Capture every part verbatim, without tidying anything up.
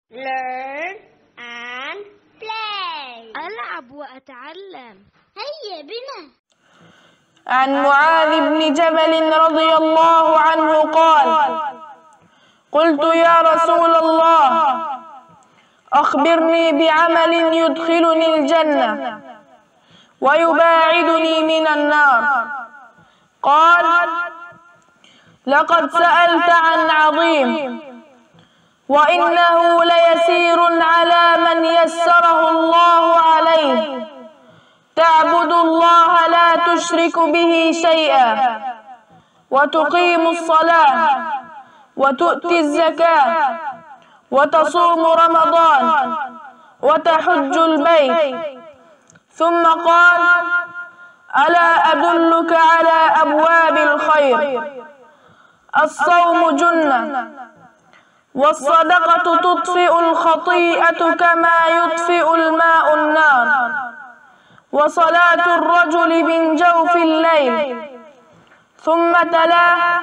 Learn and play. ألعب وأتعلم. هيا بنا. عن معاذ بن جبل رضي الله عنه قال: قلت يا رسول الله أخبرني بعمل يدخلني الجنة ويباعدني من النار. قال: لقد سألت عن عظيم، وإنه ليسير على من يسره الله عليه. تعبد الله لا تشرك به شيئا، وتقيم الصلاة، وتؤتي الزكاة، وتصوم رمضان، وتحج البيت. ثم قال: ألا أدلك على أبواب الخير؟ الصوم جنة، والصدقة تطفئ الخطيئة كما يطفئ الماء النار، وصلاة الرجل من جوف الليل. ثم تلا: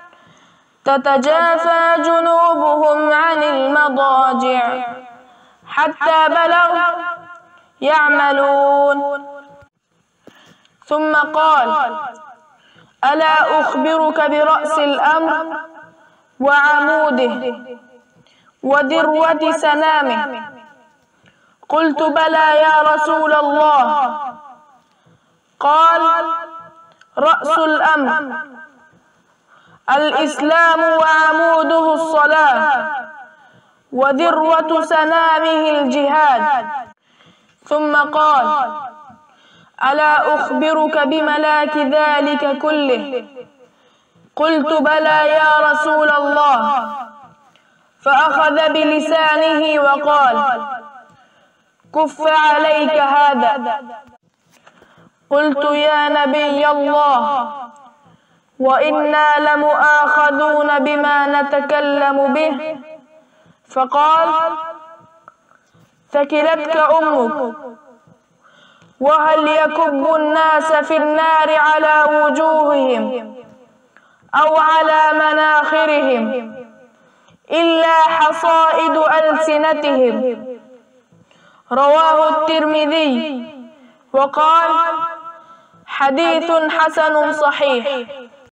تتجافى جنوبهم عن المضاجع حتى بلغ يعملون. ثم قال: ألا أخبرك برأس الأمر وعموده وذروة سنامه؟ قلت: بلى يا رسول الله. قال: رأس الأمر الإسلام وعموده الصلاة، وذروة سنامه الجهاد. ثم قال: ألا أخبرك بملاك ذلك كله؟ قلت: بلى يا رسول الله. فأخذ بلسانه وقال: كف عليك هذا. قلت: يا نبي الله، وإنا لمؤاخذون بما نتكلم به. فقال: ثكلتك أمك. وهل يكب الناس في النار على وجوههم أو على مناخرهم إلا حصائد ألسنتهم؟ رواه الترمذي وقال: حديث حسن صحيح.